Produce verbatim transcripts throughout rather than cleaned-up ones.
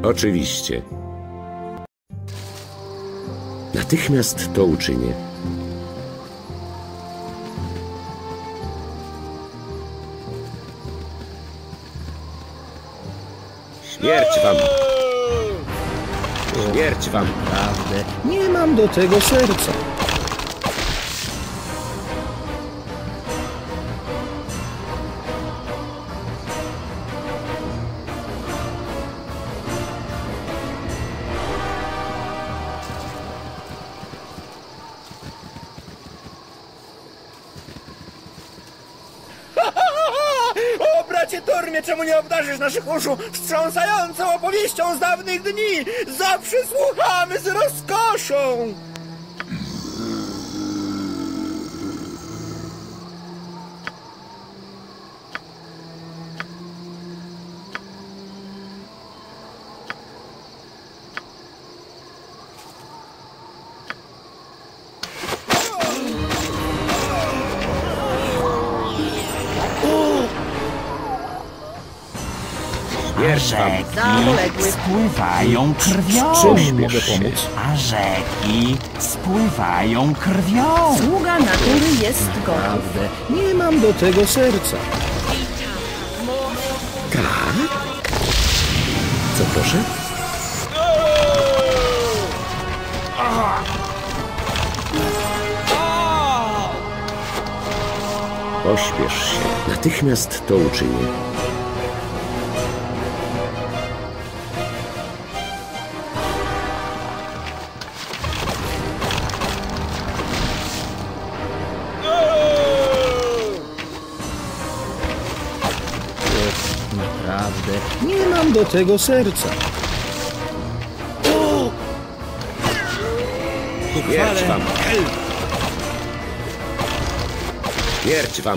Oczywiście. Natychmiast to uczynię. Śmierć wam! Śmierć wam! Naprawdę, nie mam do tego serca. O, bracie Tormie, czemu nie obdarzysz naszych uszu wstrząsającą opowieścią z dawnych dni? Zawsze słuchamy z rozkoszą! Rzeki spływają krwią. Czym mogę pomóc? A rzeki spływają krwią. Sługa natury jest gotów. Naprawdę, nie mam do tego serca. Tak? Co proszę? Pośpiesz się. Natychmiast to uczynię. Naprawdę, nie mam do tego serca. Śmierć wam! Śmierć wam!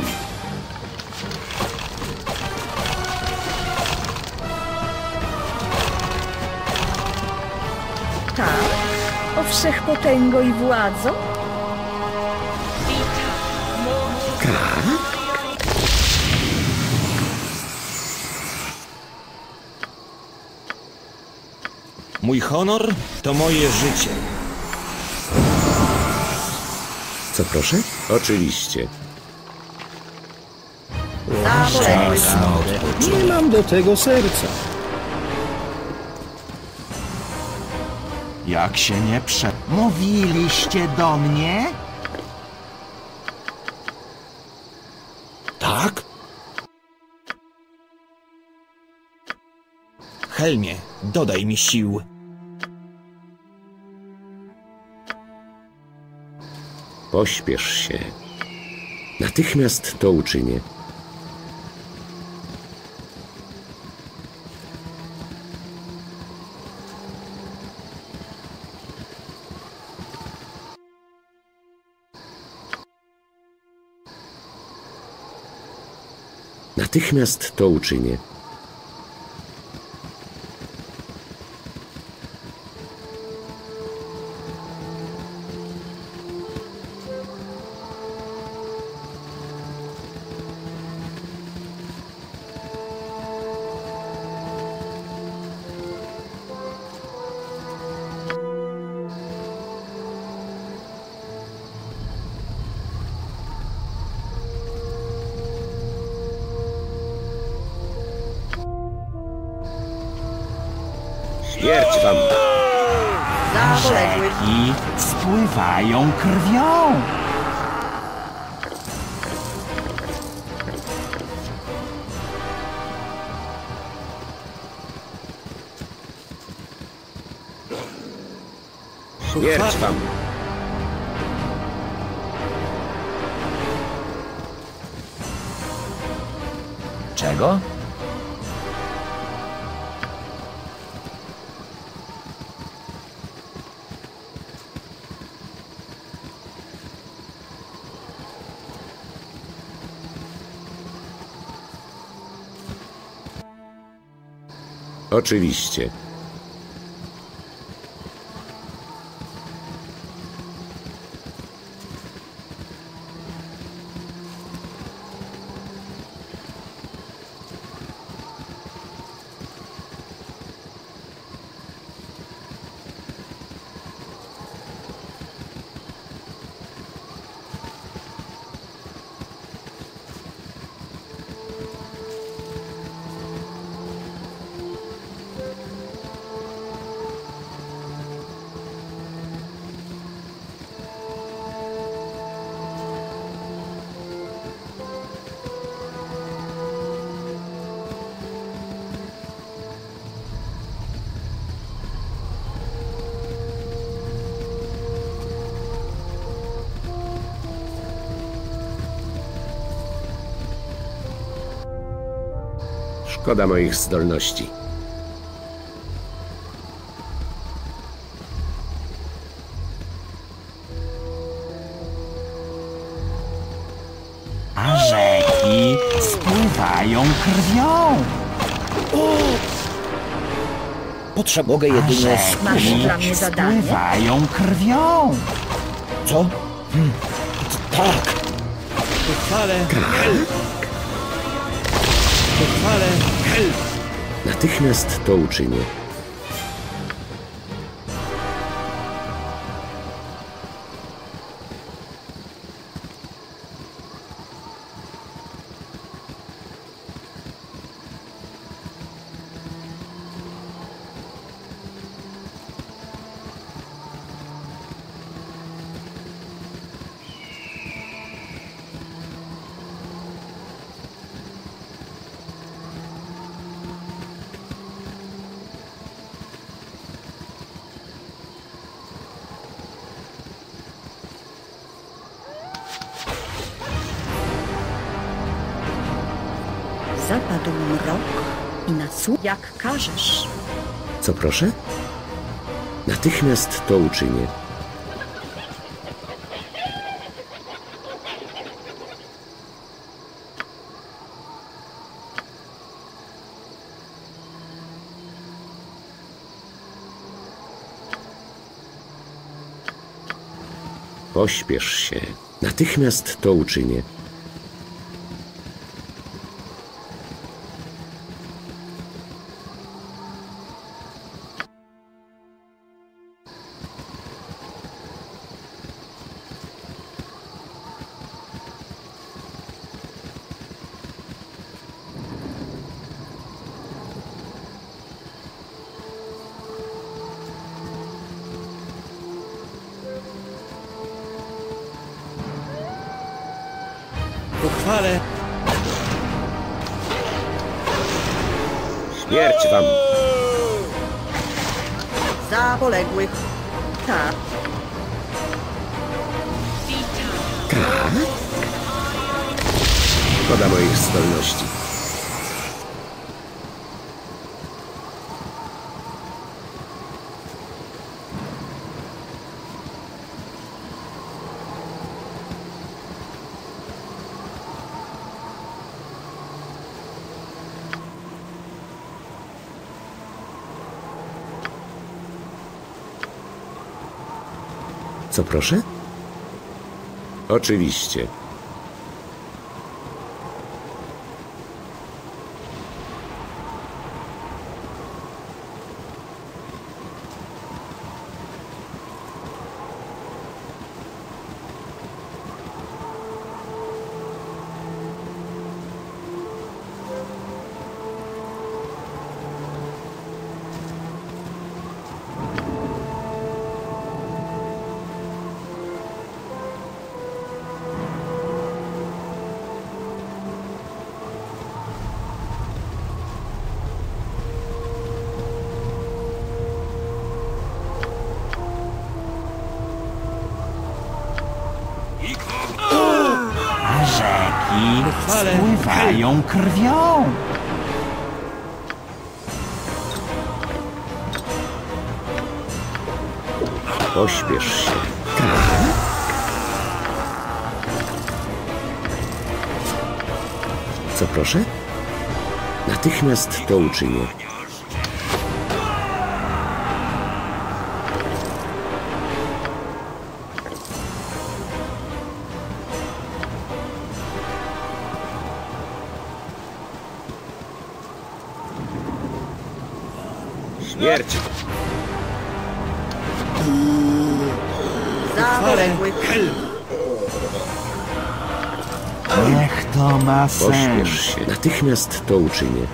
Tak, o wszechpotęgo i władzo. Tak? Mój honor to moje życie. Co proszę? Oczywiście. Naprawdę, nie mam do tego serca. Jak się nie prze... Mówiliście do mnie? Tak? Helmie, dodaj mi sił. Pośpiesz się. Natychmiast to uczynię. Natychmiast to uczynię. Śmierć wam! Rzeki spływają krwią. Śmierć wam! Czego? Oczywiście. Szkoda moich zdolności. A rzeki spływają krwią. Potrzeba mogę A jedynie... Masz rzeki dla mnie zadanie? spływają krwią. Co? Hmm. Tak. Pochwalę help! Pochwalę help! Natychmiast to uczynię. Zapadł mrok i nasłuch jak każesz. Co proszę? Natychmiast to uczynię. Pośpiesz się. Natychmiast to uczynię. Pochwalę! Śmierć wam! Za poległych. Tak. Szkoda moich zdolności. Co proszę? Oczywiście. A rzeki Pochwalę spływają krwią. Pośpiesz się. Co proszę? Natychmiast to uczynię. Śmierć! Za poległych. Niech to ma sens. Pośpiesz się. Natychmiast to uczynię.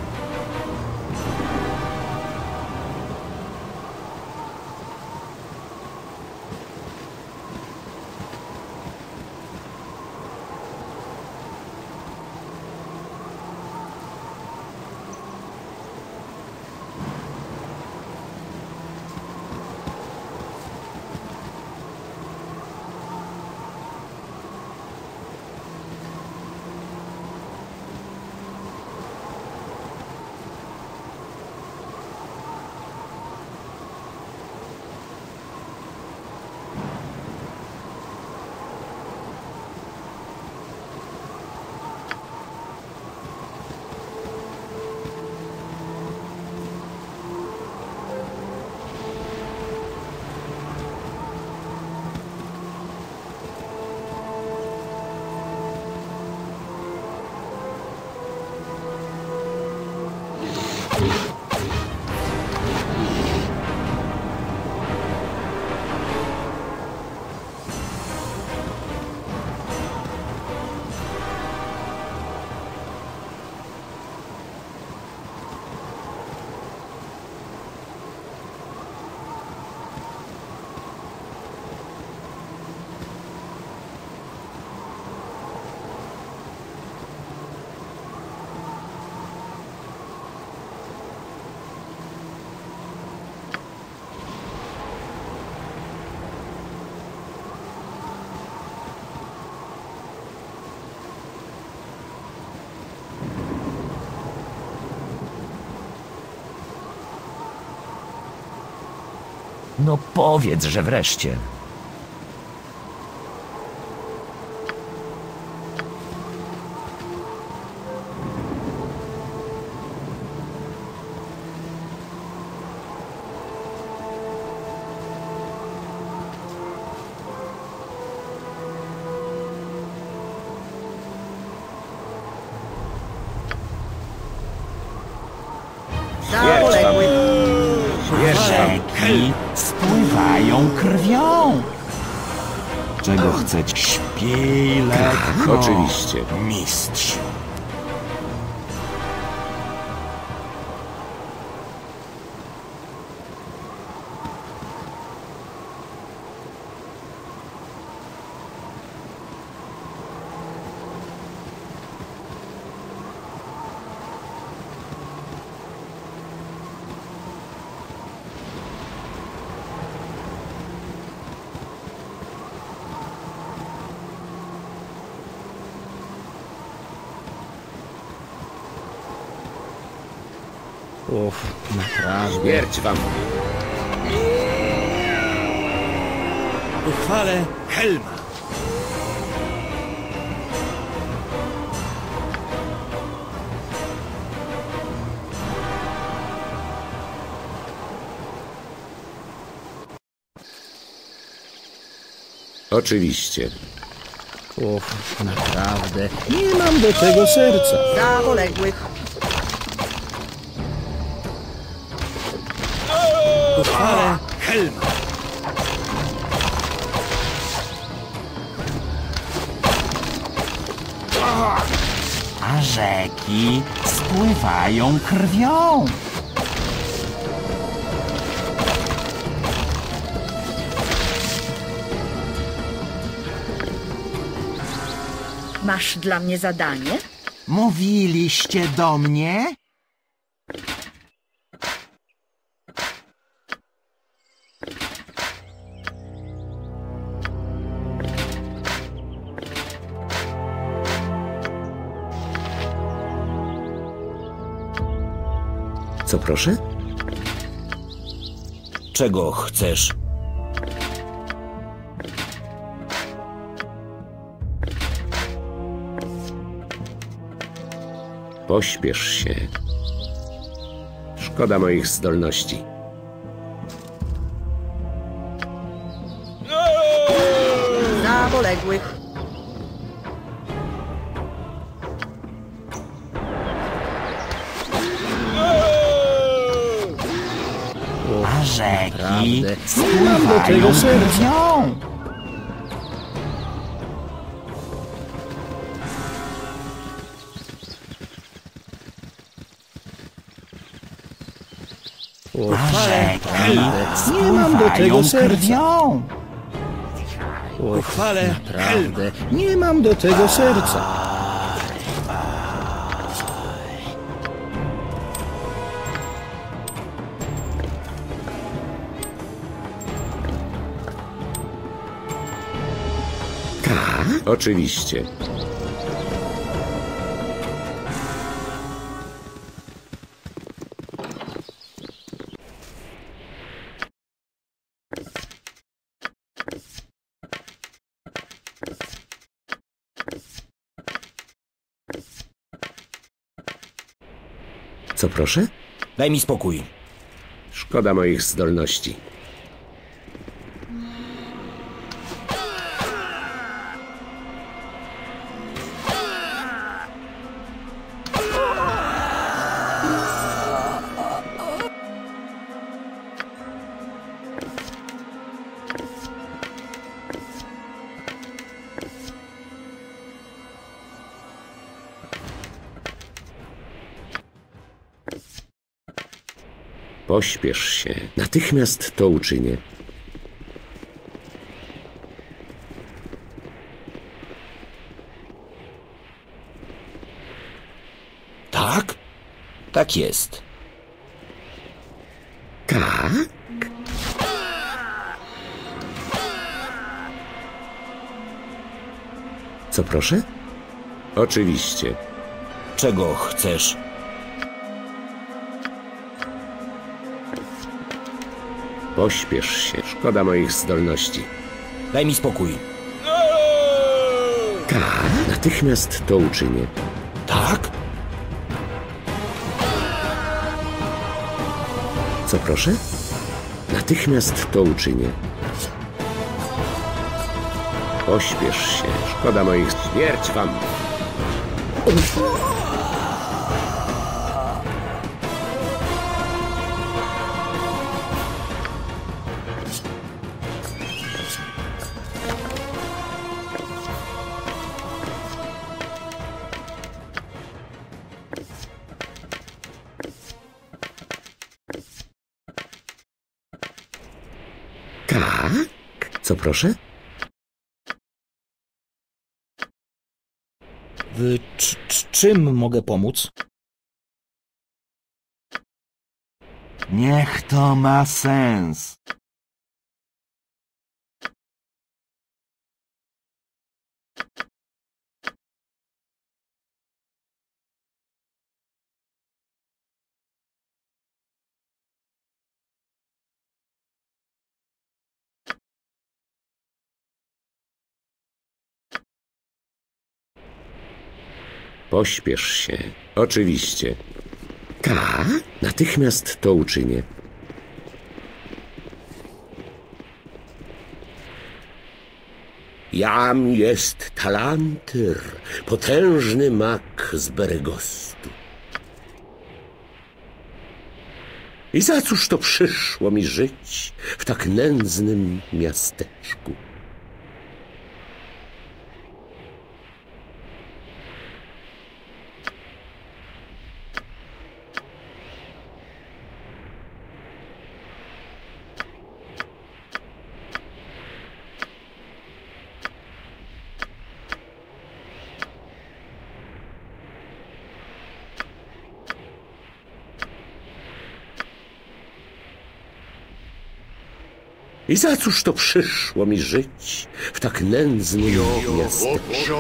No powiedz, że wreszcie. Rzeki spływają krwią. Czego chcecie? Śpij lekko. Oczywiście. Mistrz. Uff, naprawdę. Śmierć wam. Ku chwale Helma. Oczywiście. Uff, naprawdę. Nie mam do tego serca. Za poległych. Ku chwale Helma. A rzeki spływają krwią. Masz dla mnie zadanie? Mówiliście do mnie? Co proszę? Czego chcesz? Pośpiesz się. Szkoda moich zdolności. Za poległych. A rzeki Naprawdę. Nie mam do tego spływają serca. krwią. Uff, A rzeki nie mam do tego spływają serca. krwią. Uff, chwale naprawdę. Nie mam do tego serca. Tak? Oczywiście. Co proszę? Daj mi spokój. Szkoda moich zdolności. Pośpiesz się. Natychmiast to uczynię. Tak? Tak jest. Tak? Co proszę? Oczywiście. Czego chcesz? Pośpiesz się. Szkoda moich zdolności. Daj mi spokój. Tak? Natychmiast to uczynię. Tak? Co proszę? Natychmiast to uczynię. Pośpiesz się. Szkoda moich... Śmierć wam! Tak? Co proszę? W c- c- czym mogę pomóc? Niech to ma sens. Pośpiesz się. Oczywiście. Tak? Natychmiast to uczynię. Jam jest Talantyr, potężny mak z Beregostu. I za cóż to przyszło mi żyć w tak nędznym miasteczku? I za cóż to przyszło mi żyć w tak nędznym miasteczku?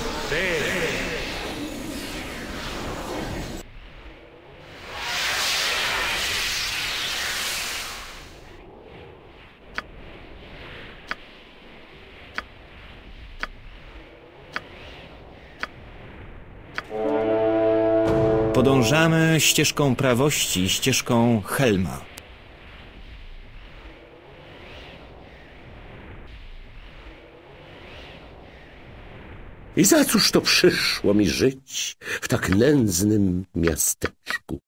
Podążamy ścieżką prawości, ścieżką Helma. I za cóż to przyszło mi żyć w tak nędznym miasteczku?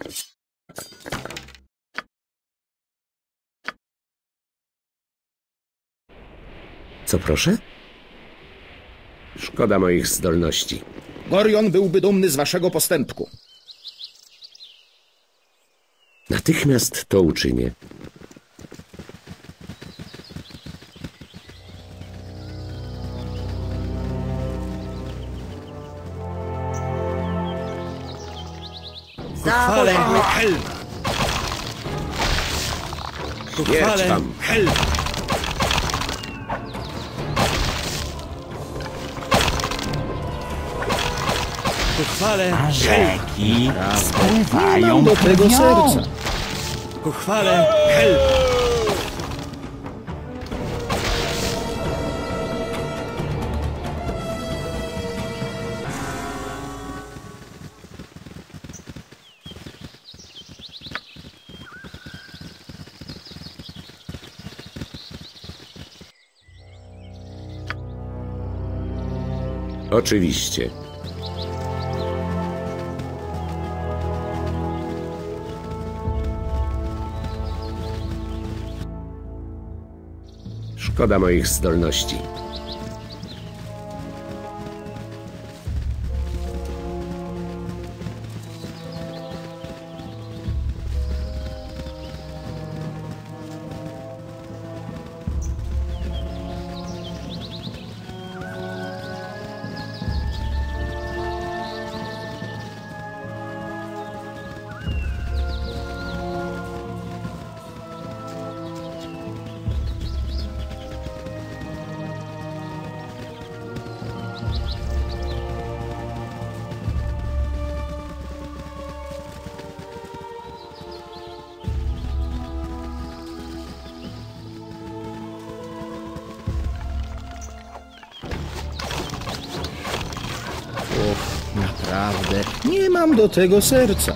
Co proszę? Szkoda moich zdolności. Gorion byłby dumny z waszego postępku. Natychmiast to uczynię. Zapoległych. Hel! Ku Śmierć chwale wam! Hel! Ku chwale A Hel! rzeki Nie spływają mam do tego krwią. serca. Ku chwale Hel! Oczywiście. Szkoda moich zdolności. Och, naprawdę, nie mam do tego serca.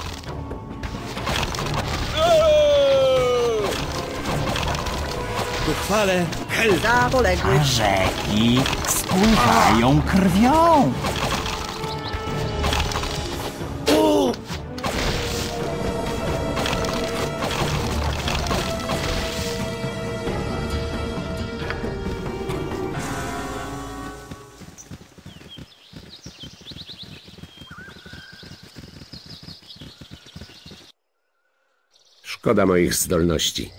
Ku chwale Hel! Zapoległych. A rzeki spływają krwią. Szkoda moich zdolności.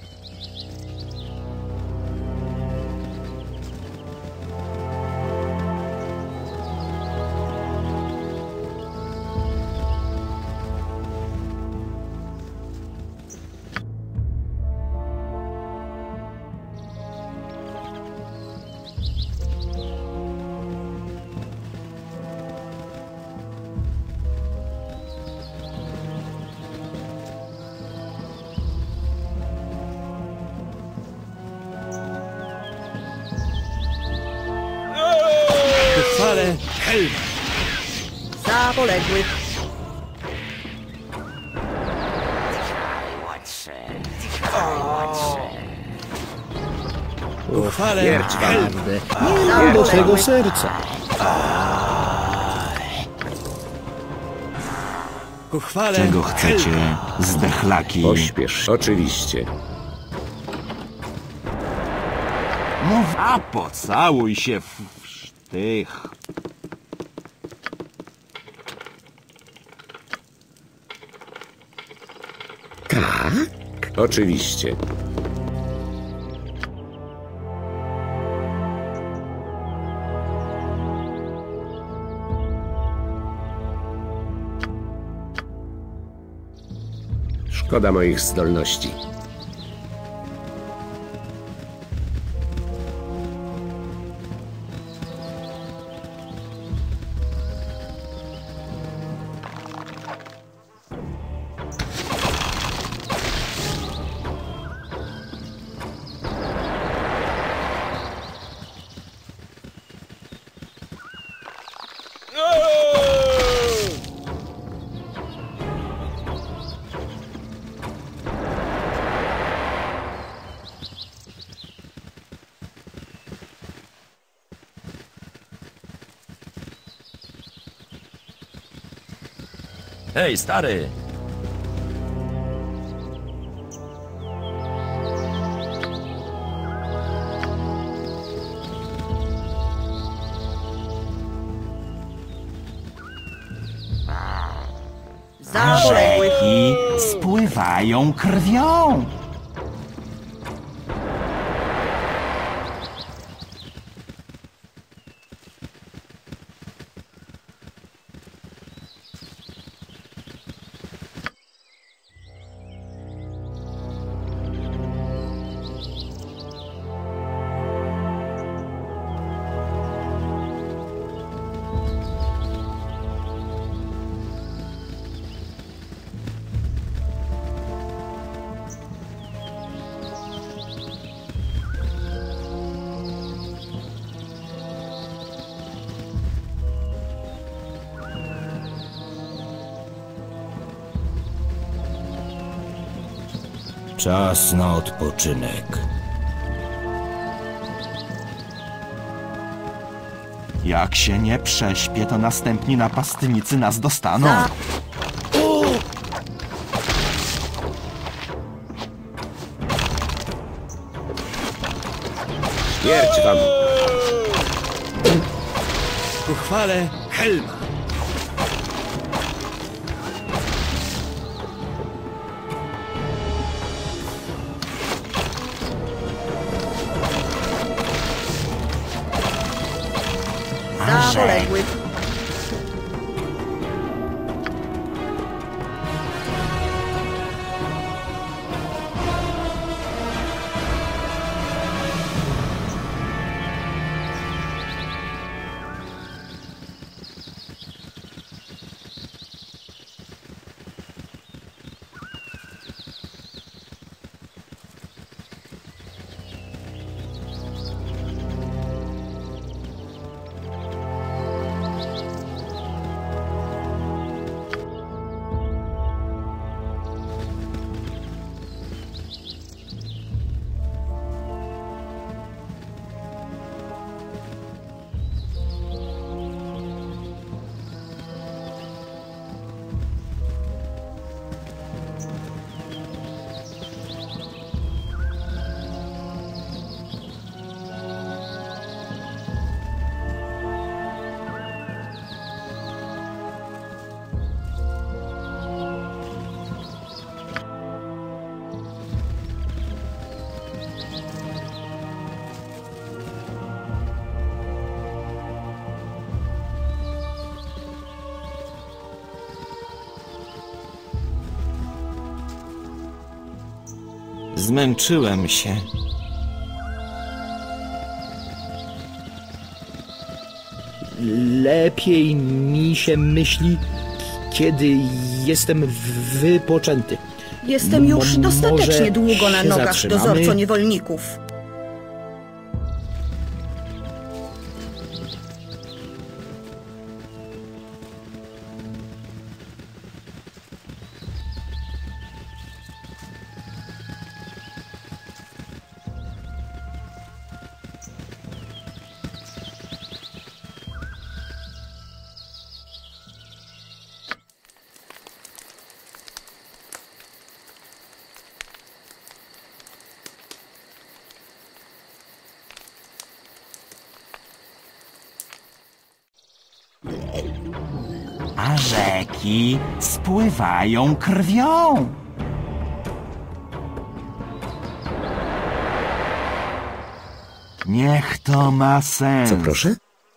Ku chwale Hel! Zapoległych. Ku chwale Śmierć wam! Hel! Naprawdę, nie mam do tego serca. Ku chwale Czego Hel! chcecie, zdechlaki? Pośpiesz. Oczywiście. Mów, a pocałuj się w, w sztych. Tak? Oczywiście. Szkoda moich zdolności. Hej, stary! Za poległych. Rzeki spływają krwią. Czas na odpoczynek. Jak się nie prześpię, to następni napastnicy nas dostaną. Za... Śmierć wam! Ku chwale Helma! Za poległych. Zmęczyłem się. Lepiej mi się myśli, kiedy jestem wypoczęty. Jestem już Mo- dostatecznie może długo na się nogach, zatrzymamy? dozorco niewolników. A rzeki spływają krwią. Niech to ma sens. Co proszę?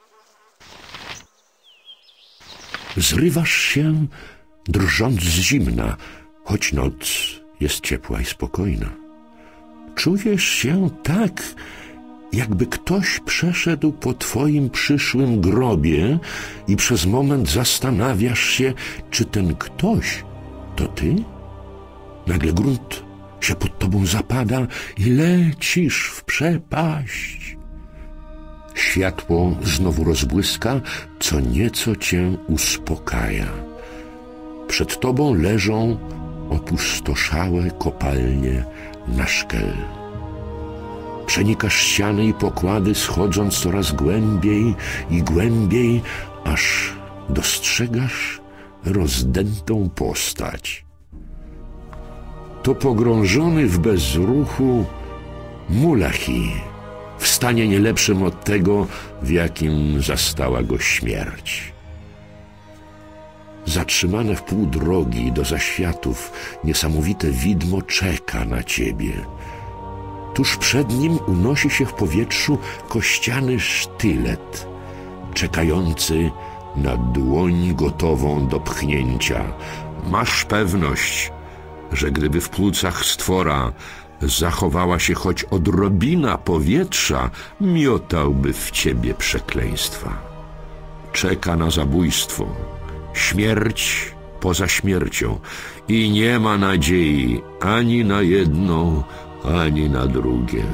Zrywasz się, drżąc z zimna, choć noc jest ciepła i spokojna. Czujesz się tak, jakby ktoś przeszedł po twoim przyszłym grobie i przez moment zastanawiasz się, czy ten ktoś to ty? Nagle grunt się pod tobą zapada i lecisz w przepaść. Światło znowu rozbłyska, co nieco cię uspokaja. Przed tobą leżą opustoszałe kopalnie na szkel. Przenikasz ściany i pokłady, schodząc coraz głębiej i głębiej, aż dostrzegasz rozdętą postać. To pogrążony w bezruchu Mulachi, w stanie nie lepszym od tego, w jakim zastała go śmierć. Zatrzymane w pół drogi do zaświatów, niesamowite widmo czeka na ciebie. Tuż przed nim unosi się w powietrzu kościany sztylet, czekający na dłoń gotową do pchnięcia. Masz pewność, że gdyby w płucach stwora zachowała się choć odrobina powietrza, miotałby w ciebie przekleństwa. Czeka na zabójstwo, śmierć poza śmiercią i nie ma nadziei ani na jedno, ani na drugie.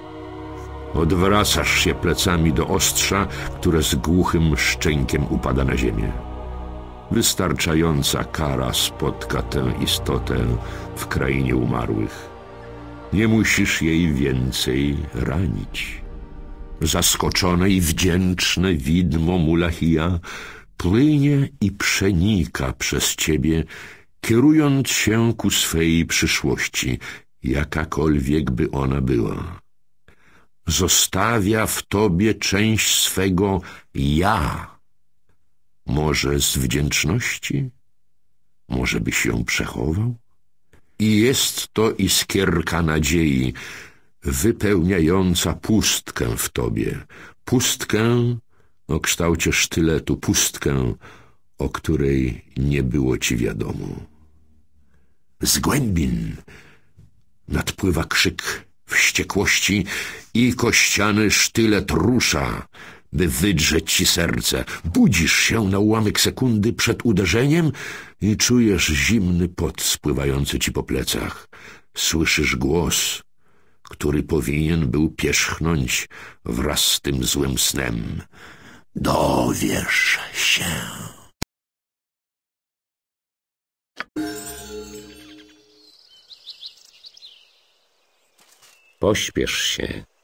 Odwracasz się plecami do ostrza, które z głuchym szczękiem upada na ziemię. Wystarczająca kara spotka tę istotę w krainie umarłych. Nie musisz jej więcej ranić. Zaskoczone i wdzięczne widmo Mulahija płynie i przenika przez ciebie, kierując się ku swej przyszłości, jakakolwiek by ona była. Zostawia w tobie część swego ja. Może z wdzięczności? Może byś ją przechował? I jest to iskierka nadziei, wypełniająca pustkę w tobie. Pustkę o kształcie sztyletu, pustkę, o której nie było ci wiadomo. Z głębin nadpływa krzyk wściekłości i kościany sztylet rusza, by wydrzeć ci serce. Budzisz się na ułamek sekundy przed uderzeniem i czujesz zimny pot spływający ci po plecach. Słyszysz głos, który powinien był pierzchnąć wraz z tym złym snem. Dowiesz się. Pośpiesz się.